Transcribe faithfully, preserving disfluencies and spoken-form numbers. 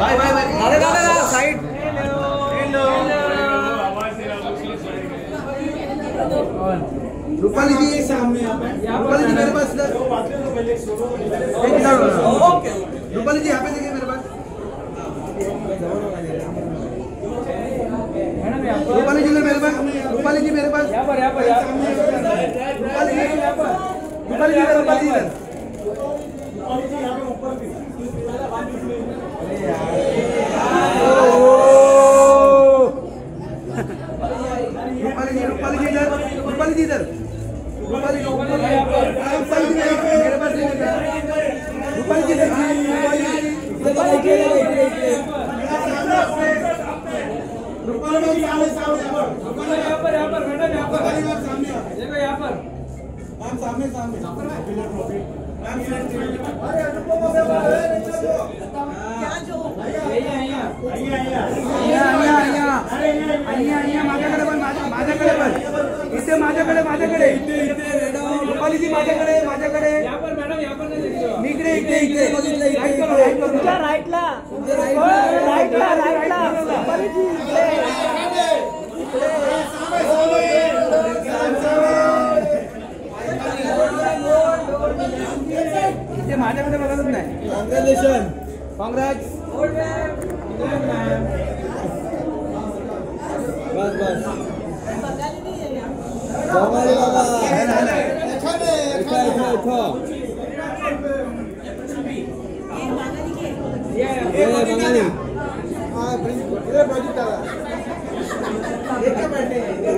भाई भाई भाई दादा दादा साइड। रूपाली जी सामने, रूपाली जी मेरे पास इधर, रूपाली जी यहाँ पे देखिए मेरे पास, रूपाली जी मेरे पास, रूपाली जी मेरे पास, यहाँ पर यहाँ पर रूपाली जी यहाँ पर, रूपाली जी इधर, रूपाली जी इधर, रूपाली जी रूपाली जी इधर, रूपाली जी इधर, रूपाली जी रूपाली जी मेरे पास नहीं देखा, रूपाली जी इधर, रूपाली जी रूपाली जी सामने सामने यहाँ पर यहाँ पर मैडम यहाँ पर देखो यहाँ पर मैम सामने सामने इथे माझ्याकडे माझ्याकडे रूपाली जी माझ्याकडे माझ्याकडे यहाँ पर मैडम यहाँ पर नहीं इकडे इकडे इकडे तुमच्या राईटला राईटला राईटला रूपाली जी इथे माझ्याकडे बघतच नाही. Congratulation congrats. बस बस बंगाली बाबा बंगाली